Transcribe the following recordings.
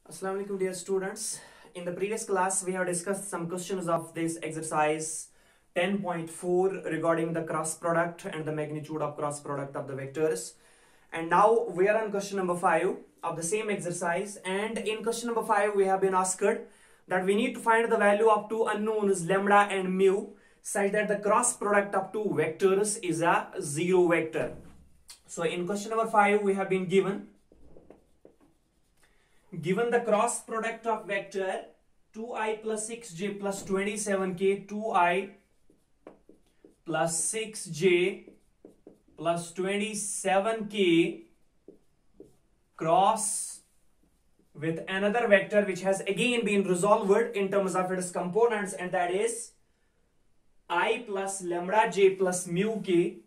Assalamu alaikum dear students. In the previous class we have discussed some questions of this exercise 10.4 regarding the cross product and the magnitude of cross product of the vectors. And now we are on question number 5 of the same exercise, and in question number 5 we have been asked that we need to find the value of two unknowns lambda and mu such that the cross product of two vectors is a zero vector. So in question number 5 we have been given the cross product of vector 2i plus 6j plus 27k, 2i plus 6j plus 27k cross with another vector which has again been resolved in terms of its components, and that is I plus lambda j plus mu k,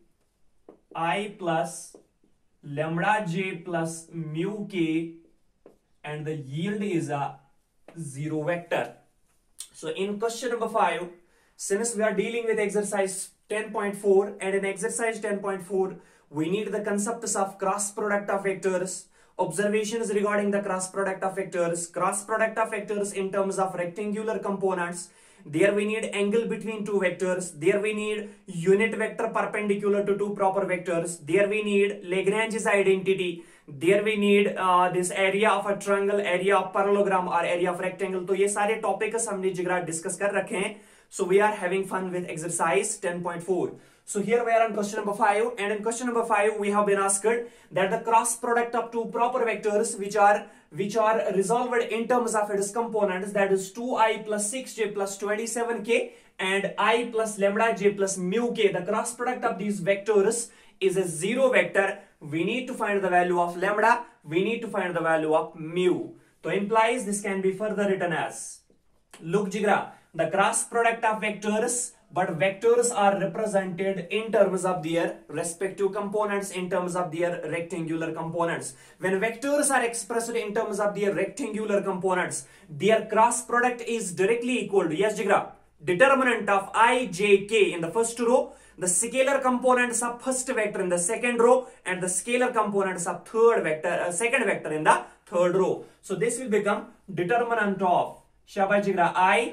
I plus lambda j plus mu k, and the yield is a zero vector. So in question number 5, since we are dealing with exercise 10.4, and in exercise 10.4 we need the concepts of cross product of vectors, observations regarding the cross product of vectors in terms of rectangular components. There we need angle between two vectors. There we need unit vector perpendicular to two proper vectors. There we need Lagrange's identity. There we need this area of a triangle, area of parallelogram or area of rectangle. तो ये सारे topics हमने जिगरा discuss कर रखे हैं. So we are having fun with exercise 10.4. So here we are on question number 5, and in question number 5 we have been asked that the cross product of two proper vectors which are resolved in terms of its components, that is 2i plus 6j plus 27k and I plus lambda j plus mu k, the cross product of these vectors is a zero vector. We need to find the value of lambda, we need to find the value of mu. So implies this can be further written as, look jigra, the cross product of vectors, but vectors are represented in terms of their respective components, in terms of their rectangular components. When vectors are expressed in terms of their rectangular components, their cross product is directly equal to, yes jigra, determinant of I, j, k in the first row, the scalar components of first vector in the second row, and the scalar components of second vector in the third row. So this will become determinant of Shabash jigra I,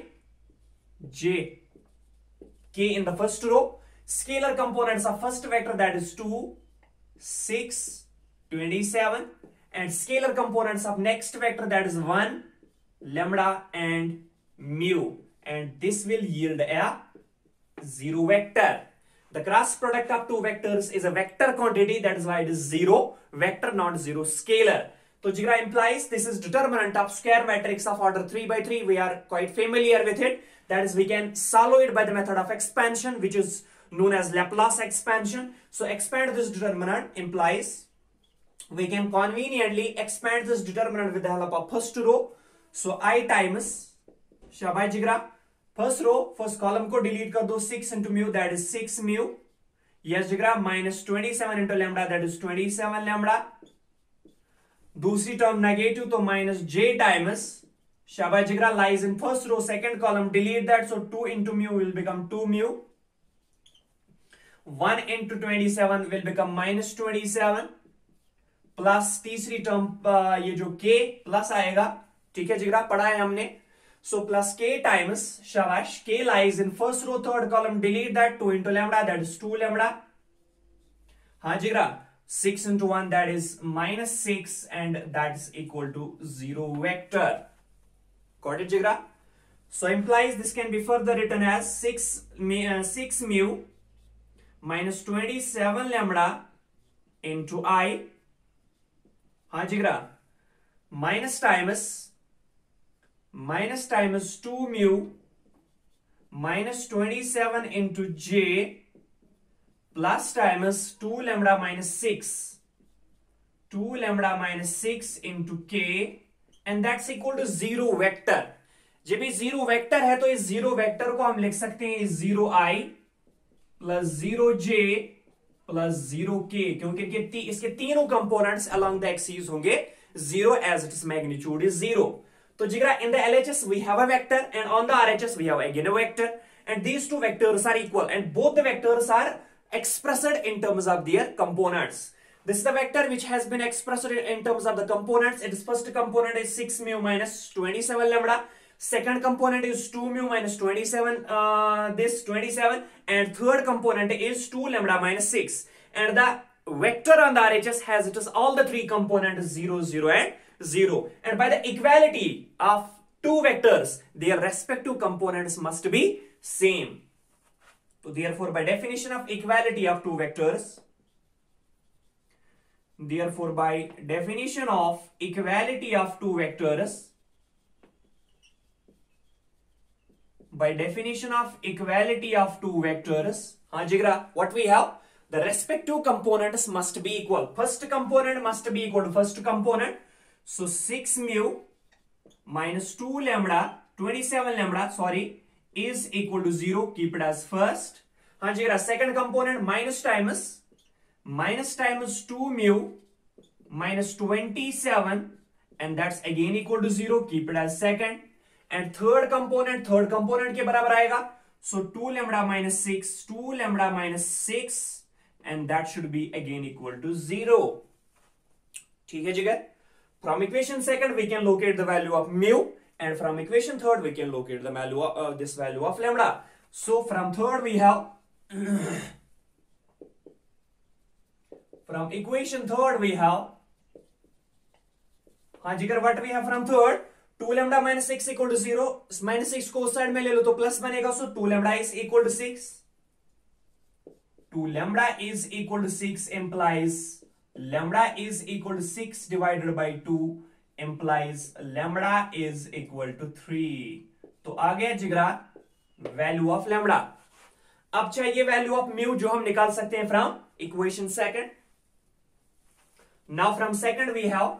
j, k in the first row, scalar components of first vector, that is 2, 6, 27, and scalar components of next vector, that is 1, lambda and mu, and this will yield a zero vector. The cross product of two vectors is a vector quantity, that is why it is zero vector, not zero scalar. So jigra implies this is determinant of square matrix of order 3 by 3. We are quite familiar with it. That is, we can solve it by the method of expansion, which is known as Laplace expansion. So expand this determinant implies we can conveniently expand this determinant with the help of first row. So I times Shabash jigra, first row, first column को delete कर दो, 6 into mu, that is 6 mu. Yes jigra, minus 27 into lambda, that is 27 lambda. दूसरी term negative, तो minus j times Shabash jigra lies in first row, second column, delete that, so 2 into mu will become 2 mu. 1 into 27 will become minus 27 plus तीसरी term ये जो k plus आएगा, ठीक है जिगरा, पढ़ा है हमने. So plus k times Shabash, k lies in first row, third column, delete that, 2 into lambda, that is 2 lambda. हाँ जिगरा, 6 into 1, that is minus 6, and that is equal to zero vector. Got it jigra? So implies this can be further written as 6 mu minus 27 lambda into I, हाँ jigra, minus times 2 mu minus 27 into j plus times 2 lambda minus 6, 2 lambda minus 6 into k, and that's equal to zero vector. जब ये zero vector है तो इस zero vector को हम लिख सकते हैं 0i plus 0j plus 0k, क्योंकि इसके तीनों components along the axis होंगे 0 as its magnitude is 0. तो जिगरा, in the LHS we have a vector, and on the RHS we have again a vector, and these two vectors are equal, and both the vectors are expressed in terms of their components. This is the vector which has been expressed in terms of the components. Its first component is 6 mu minus 27 lambda. Second component is 2 mu minus 27, this 27, and third component is 2 lambda minus 6. And the vector on the RHS has it is all the three components 0, 0, and 0. And by the equality of two vectors, their respective components must be same. So therefore, by definition of equality of two vectors, therefore by definition of equality of two vectors, by definition of equality of two vectors, Jigra, what we have? The respective components must be equal. First component must be equal to first component. So 6 mu minus 2 lambda, 27 lambda, sorry, is equal to 0. Keep it as first. Jigra, second component minus times 2 mu minus 27, and that's again equal to 0. Keep it as second. And third component के बराबर आएगा. So 2 lambda minus 6, 2 lambda minus 6, and that should be again equal to 0. ठीक है जिगर? From equation second we can locate the value of mu, and from equation third we can locate the value of this value of lambda. So from third we have from equation third we have जिगर what we have from third? 2 lambda minus 6 equal to 0. Minus 6 को उस side में ले लो तो plus बनेगा. So 2 lambda is equal to 6. 2 lambda is equal to 6 implies lambda is equal to 6 divided by 2 implies lambda is equal to 3. तो आ गया जिगरा value of lambda. अब चाहिए वैल्यू ऑफ म्यू जो हम निकाल सकते हैं from equation second. Now from second we have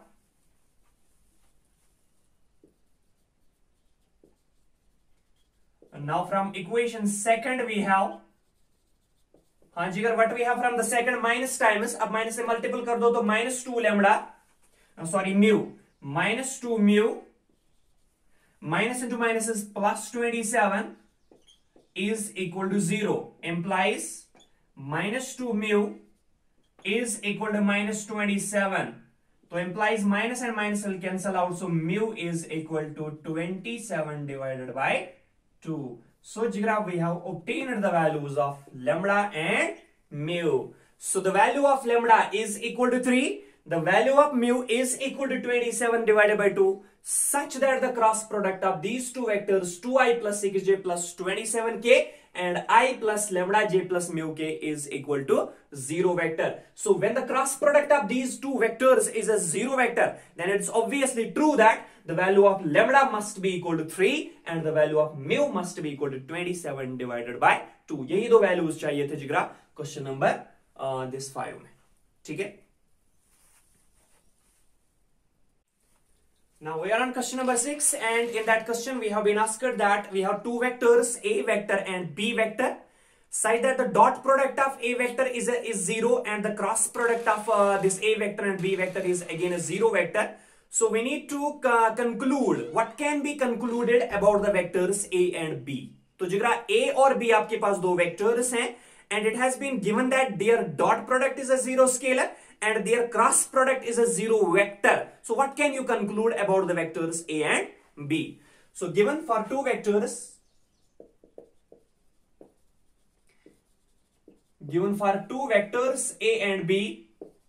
now from equation second we have जिगर what we have from the second minus times. अब माइनस से मल्टीपल कर दो तो minus 2 lambda, sorry mu, minus 2 mu, minus into minus is plus 27 is equal to 0, implies minus 2 mu is equal to minus 27. So implies minus and minus will cancel out, so mu is equal to 27 divided by 2. So Jigra, we have obtained the values of lambda and mu. So the value of lambda is equal to 3. The value of mu is equal to 27 divided by 2, such that the cross product of these two vectors 2i plus 6j plus 27k and I plus lambda j plus mu k is equal to 0 vector. So when the cross product of these two vectors is a 0 vector, then it's obviously true that the value of lambda must be equal to 3 and the value of mu must be equal to 27 divided by 2. यही दो values चाहिए थे जिगरा question number this 5 में. ठीक है? Now we are on question number 6, and in that question we have been asked that we have two vectors a vector and b vector, such that the dot product of a vector is 0 and the cross product of this a vector and b vector is again a 0 vector. So we need to conclude what can be concluded about the vectors a and b. तो जिगरा a और b आपके पास दो vectors हैं, and it has been given that their dot product is a 0 scalar and their cross product is a 0 vector. So what can you conclude about the vectors a and b? So given for two vectors, a and b,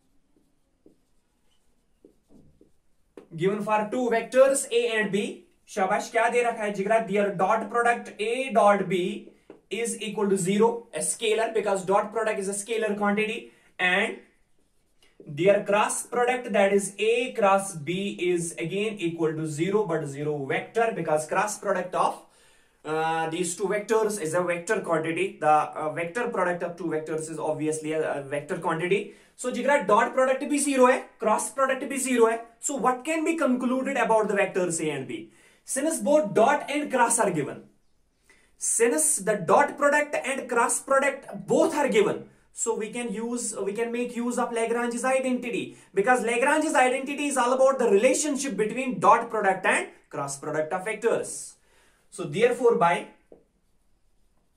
शाबाश, क्या दे रखा है जिगरा? their dot product a dot b is equal to 0, a scalar, because dot product is a scalar quantity, and their cross product, that is a cross b, is again equal to 0 but 0 vector, because cross product of these two vectors is a vector quantity. The vector product of two vectors is obviously a vector quantity. So जिगरा dot product भी 0 है, cross product भी 0 है. So what can be concluded about the vectors a and b? Since both dot and cross are given, since the dot product and cross product both are given, so we can make use of Lagrange's identity, because Lagrange's identity is all about the relationship between dot product and cross product of vectors. So therefore by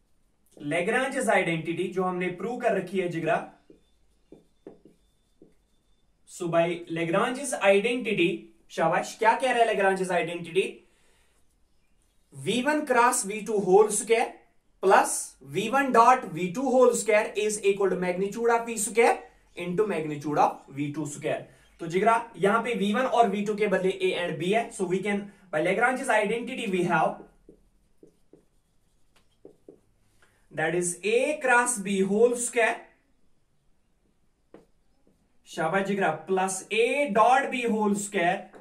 Lagrange's identity जो हमने prove कर रखी है जिगरा, So by Lagrange's identity, शाबाश, क्या कह रहा है Lagrange's identity? V1 cross V2 whole square plus V1 dot V2 whole square is equal to magnitude of V square into magnitude of V2 square. तो जिगरा यहां पे V1 और V2 के बदले A and B है. So we can, by Lagrange's identity, we have that is A cross B whole square, शाबाश जिगरा, plus A dot B whole square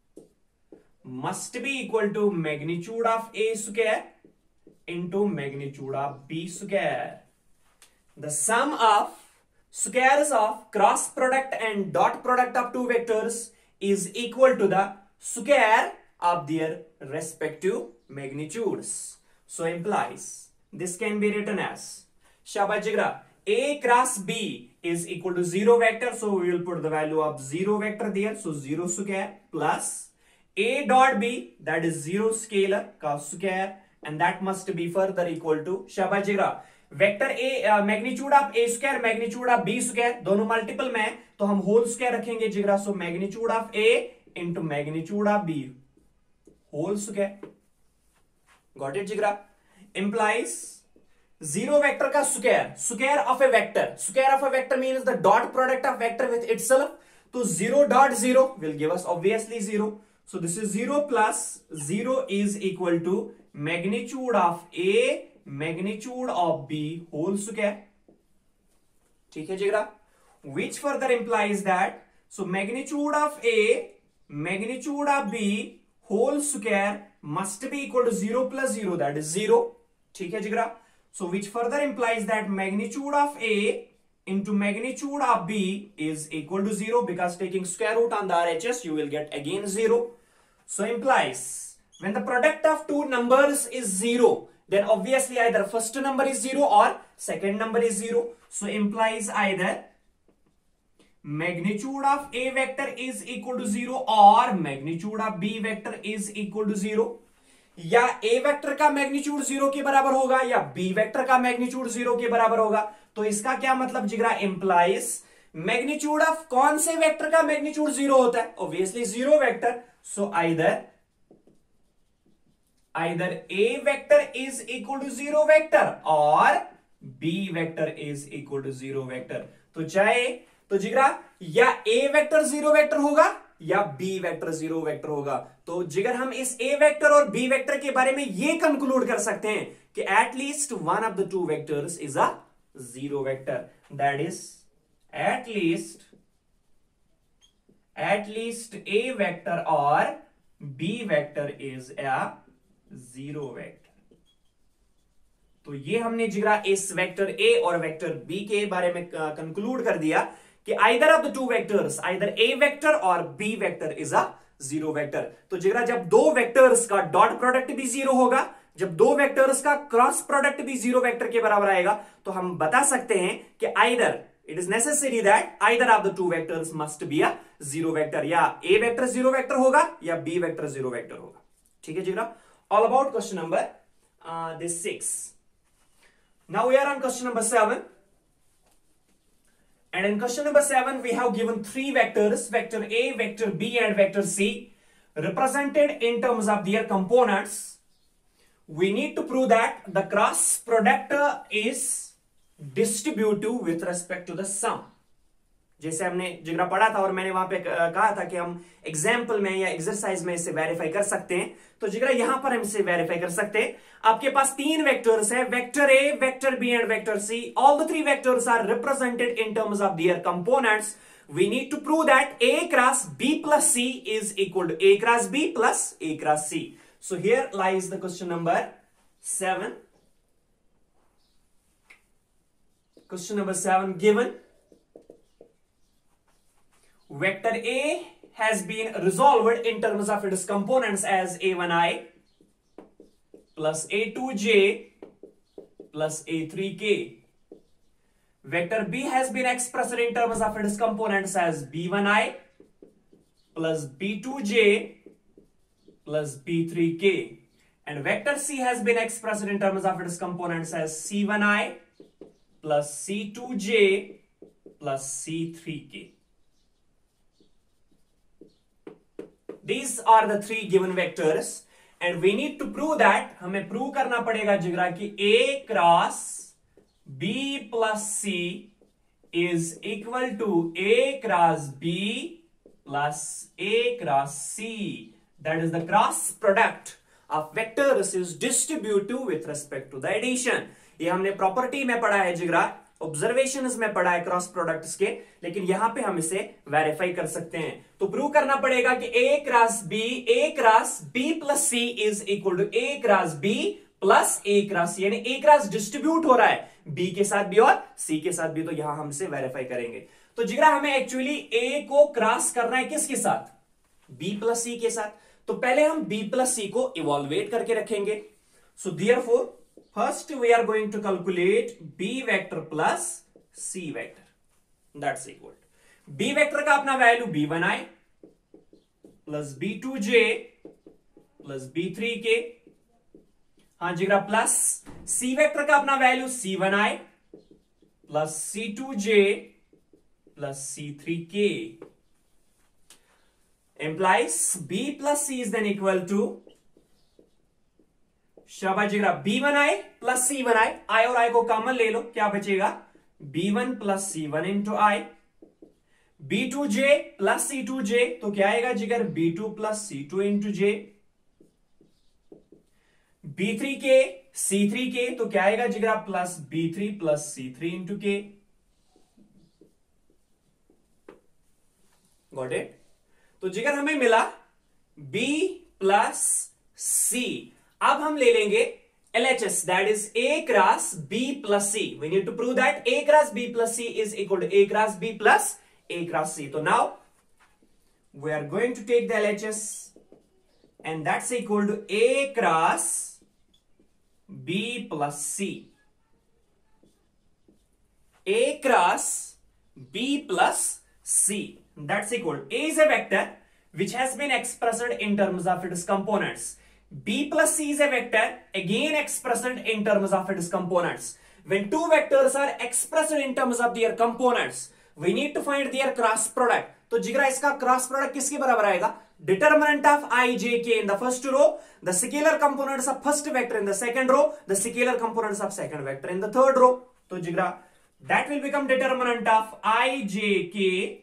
must be equal to magnitude of A square into magnitude of B square. The sum of squares of cross product and dot product of two vectors is equal to the square of their respective magnitudes. So implies this can be written as, shabash jigra, A cross B is equal to 0 vector, so we will put the value of 0 vector there, so 0 square plus A dot B, that is 0 scalar का square, and that must be further equal to, शाबाश जिगरा, vector A magnitude of A square magnitude of B square दोनों multiple में, तो हम whole square रखेंगे जिगरा, so magnitude of A into magnitude of B whole square. Got it जिगरा? Implies zero vector का square, square of A vector, square of A vector means the dot product of vector with itself. तो 0 dot 0 will give us obviously 0. So this is 0 plus 0 is equal to magnitude of A magnitude of B whole square. ठीक है जिगरा? Which further implies that, so magnitude of A magnitude of B whole square must be equal to 0 plus 0, that is 0. ठीक है जिगरा? So which further implies that magnitude of A into magnitude of B is equal to 0, because taking square root on the RHS you will get again 0. So implies when the product of two numbers is 0, then obviously either first number is 0 or second number is 0. So implies either magnitude of A vector is equal to 0 or magnitude of B vector is equal to 0. या A vector का magnitude 0 के बराबर होगा या B vector का magnitude 0 के बराबर होगा. तो इसका क्या मतलब जिगरा? इंप्लाइज मैग्नीट्यूड ऑफ कौन से वेक्टर का मैग्नीट्यूड 0 होता है? Obviously 0 vector. So either A vector is equal to 0 vector और B vector is equal to 0 vector. तो चाहे तो जिगरा या A वेक्टर 0 वेक्टर होगा या B वेक्टर 0 वेक्टर होगा. तो जिगर हम इस A वेक्टर और B वेक्टर के बारे में ये कंक्लूड कर सकते हैं कि at least one of the two vectors is a 0 vector. That is at least A vector और B vector is a 0 vector. तो ये हमने जिगरा इस वेक्टर A और वेक्टर B के बारे में कंक्लूड कर दिया कि either of the two vectors, either A vector और B vector is a 0 vector. तो जिगरा जब दो वेक्टर्स का डॉट प्रोडक्ट भी 0 होगा, जब दो वेक्टर्स का क्रॉस प्रोडक्ट भी 0 वेक्टर के बराबर आएगा, तो हम बता सकते हैं कि either it is necessary that either of the two vectors must be a 0 vector. या A vector 0 vector होगा या B vector 0 vector होगा. ठीक है जिगरा? All about question number this 6. Now we are on question number 7. And in question number 7, we have given three vectors, vector A, vector B, and vector C, represented in terms of their components. We need to prove that the cross product is distributive with respect to the sum. जैसे हमने जिगरा पढ़ा था और मैंने वहां पे कहा था कि हम एग्जाम्पल में या एक्सरसाइज में इसे वेरीफाई कर सकते हैं. तो जिगरा यहां पर हम इसे वेरीफाई कर सकते हैं. आपके पास तीन वेक्टर्स है, vector A, vector B and vector C. All the three vectors are represented in terms of their components. We need to prove that A cross B plus C is equal to A cross B plus A cross C. So here lies the question number 7. Question number 7 given. Vector A has been resolved in terms of its components as A1i plus A2j plus A3k. Vector B has been expressed in terms of its components as B1i plus B2j plus B3k. And vector C has been expressed in terms of its components as C1i plus C2j plus C3k. These are the three given vectors and we need to prove that, हमें prove करना पड़ेगा जिगरा कि A cross B plus C is equal to A cross B plus A cross C. That is the cross product of vectors is distributive with respect to the addition. ये हमने property में पढ़ा है जिगरा, ऑब्जर्वेशंस में पढ़ा है cross products के, लेकिन यहां पे हम इसे वेरीफाई कर सकते हैं. तो प्रूव करना पड़ेगा कि A cross B plus C is equal to A cross B plus A cross C, यानी A क्रॉस डिस्ट्रीब्यूट हो रहा है B के साथ भी और C के साथ भी. तो यहां हम इसे वेरीफाई करेंगे. तो जिगरा हमें एक्चुअली A को क्रॉस करना है किसके साथ? B प्लस C के साथ. तो पहले हम B प्लस C को इवॉल्वेट करके रखेंगे. So therefore first we are going to calculate B vector plus C vector. That's equal to B vector का अपना value B1i plus B2j plus B3k. हाँ जिगरा प्लस C vector का अपना value C1i plus C2j plus C3k implies B plus C is then equal to, शाबाश जिगरा, B1i plus C1i, I और I को कॉमन ले लो, क्या बचेगा? B1 plus C1 into I. B2j plus C2j, तो क्या आएगा जिगर? B2 plus C2 into J. B3k C3k, तो क्या आएगा जिगरा? Plus B3 plus C3 into K. Got it? तो जिगर हमें मिला B प्लस C. अब हम ले लेंगे LHS, that is A cross B plus C. We need to prove that A cross B plus C is equal to A cross B plus A cross C. So now we are going to take the LHS and that's equal to A cross B plus C. A cross B plus C. That's equal. A is a vector which has been expressed in terms of its components. B plus C is a vector again expressed in terms of its components. When two vectors are expressed in terms of their components, we need to find their cross product. तो जिगरा इसका cross product किसके बराबर आएगा? Determinant of I, J, K in the first row, the scalar components of first vector in the second row, the scalar components of second vector in the third row. तो जिगरा that will become determinant of I, J, K.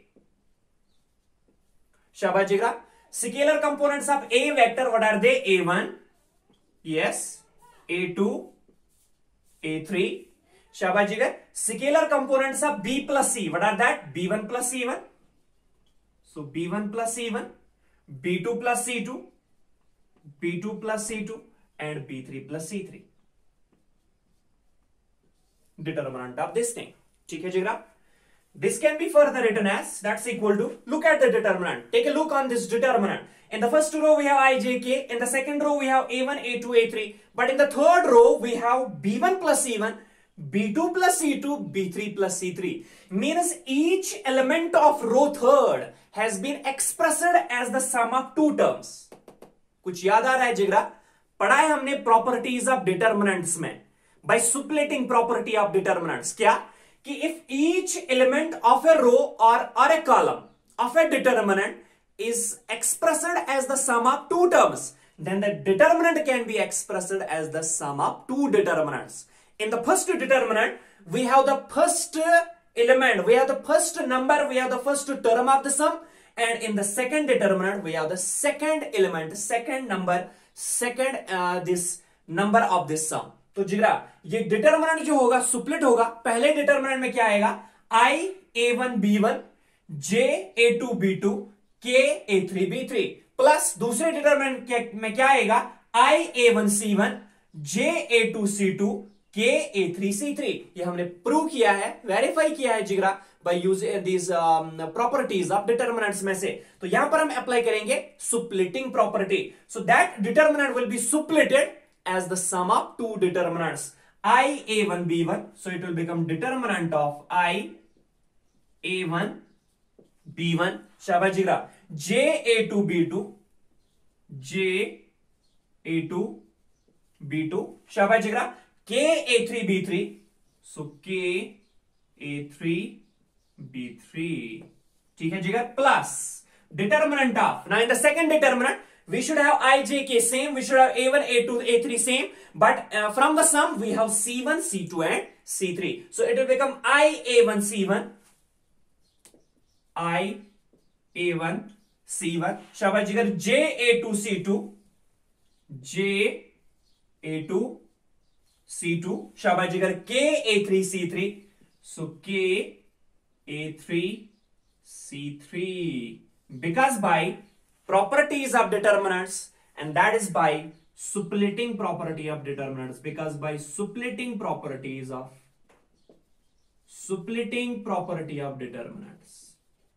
शाबाश जिगरा. Scalar components of A vector, what are they? A1, yes, A2, A3. शाबाश जिगर. Scalar components of B plus C, what are that? B1 plus C1. So B1 plus C1, B2 plus C2, B2 plus C2 and B3 plus C3. Determinant of this thing. ठीक है जिगरा. This can be further written as, that's equal to, look at the determinant. Take a look on this determinant. In the first row we have I, J, K. In the second row we have A1, A2, A3. But in the third row we have B1 plus C1, B2 plus C2, B3 plus C3. Means each element of row third has been expressed as the sum of two terms. कुछ याद आ रहा है जिगरा? पढ़ा है हमने properties of determinants में. By suppleting property of determinants. क्या? कि if each element of a row or a column of a determinant is expressed as the sum of two terms, then the determinant can be expressed as the sum of two determinants. In the first determinant, we have the first element, we have the first number, we have the first term of the sum, and in the second determinant, we have the second element, second number, second this number of this sum. तो जिगरा ये determinant जो होगा सुप्लेट होगा. पहले determinant में क्या आएगा? I A1 B1, J A2 B2, K A3 B3 plus दूसरे डिटरमिनेंट में क्या आएगा? I A1 C1, J A2 C2, K A3 C3. ये हमने प्रूव किया है, वेरीफाई किया है जिगरा by using these properties of determinants में से. तो यहां पर हम अप्लाई करेंगे splitting property. So that determinant will be suppleted as the sum of two determinants I A1 B1. So it will become determinant of I A1 B1. शाबाश जिगरा. J A2 B2, J A2 B2. शाबाश जिगरा. K A3 B3. So K A3 B3. ठीक है जिगर. Plus determinant of, now in the second determinant we should have I, J, K same, we should have A1, A2, A3 same, but from the sum we have C1, C2 and C3. So it will become I, A1, C1, I, A1, C1, शाबाश जिगर, J, A2, C2, J, A2, C2, शाबाश जिगर, K, A3, C3, so K, A3, C3, because by properties of determinants, and that is by splitting property of determinants, because by splitting property of determinants,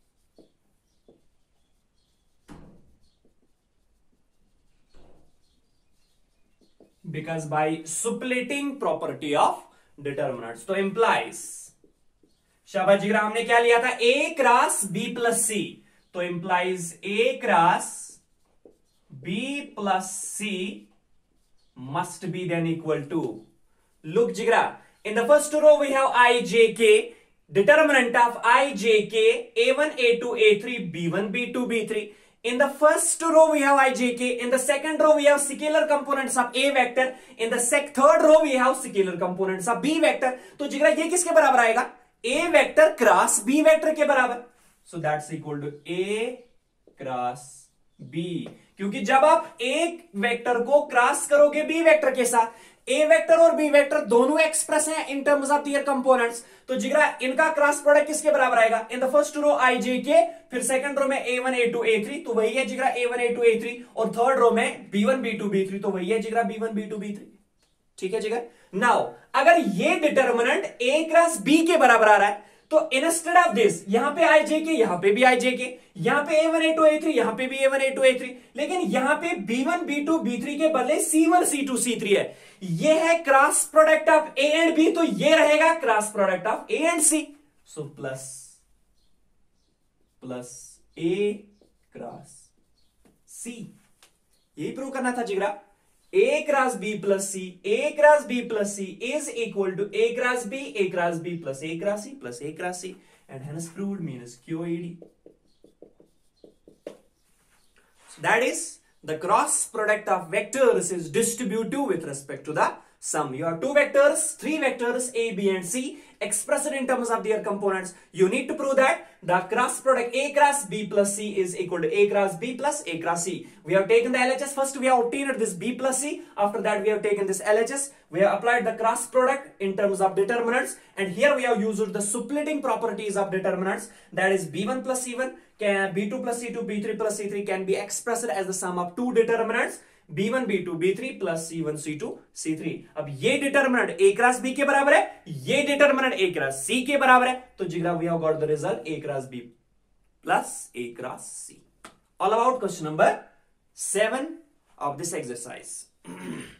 because by splitting property of determinants, तो implies, शाबाश जिगरा, हमने क्या लिया था, A cross B plus C, तो implies A cross B plus C must be then equal to, look jigra, in the first row we have I, J, K, determinant of I, J, K, A1, A2, A3, B1, B2, B3. In the first row we have I, J, K, in the second row we have scalar components of A vector, in the third row we have scalar components of B vector. तो जिगरा ये किसके बराबर आएगा, A vector cross B vector के बराबर, so that's equal to A cross B, क्योंकि जब आप एक वेक्टर को क्रॉस करोगे बी वेक्टर के साथ, ए वेक्टर और बी वेक्टर दोनों एक्सप्रेस हैं in terms of their components, तो जिगरा इनका क्रॉस प्रोडक्ट किसके बराबर आएगा, इन द फर्स्ट रो आई, जे, के, फिर सेकंड रो में A1, A2, A3, तो वही है जिगरा A1, A2, A3, और थर्ड रो में B1, B2, B3, तो वही है जिगरा B1, B2, B3. ठीक है जिगर. नाउ अगर ये डिटर्मिनेंट A क्रॉस B के बराबर आ रहा है, तो इंस्टेड ऑफ दिस यहां पे आई, जे, के, यहां पे भी आई, जे, के, यहां पे A1, A2, A3, यहां पे भी A1, A2, A3, लेकिन यहां पे B1, B2, B3 के बदले C1, C2, C3 है. ये है cross product of A and B, तो ये रहेगा cross product of A and C. So plus A cross C, यही प्रूव करना था जिगरा. A cross B plus C, A cross B plus C is equal to A cross B, A cross B plus A cross C plus A cross C, and hence proved means QED. So that is the cross product of vectors is distributive with respect to the sum. You have two vectors, three vectors A, B and C expressed in terms of their components. You need to prove that the cross product A cross B plus C is equal to A cross B plus A cross C. We have taken the LHS. First we have obtained this B plus C. After that we have taken this LHS. We have applied the cross product in terms of determinants, and here we have used the splitting properties of determinants, that is B1 plus C1, B2 plus C2, B3 plus C3 can be expressed as the sum of two determinants B1, B2, B3 plus C1, C2, C3. अब ये determinant A cross B के बराबर है, ये determinant A cross C के बराबर है, तो जिगरा we have got the result A cross B plus A cross C. All about question number 7 of this exercise.